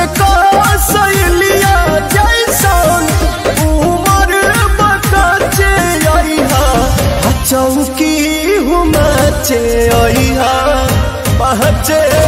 का सहेलिया जैसन उमर बकाचे आई हा चौकी हुमाचे आई हा पहचे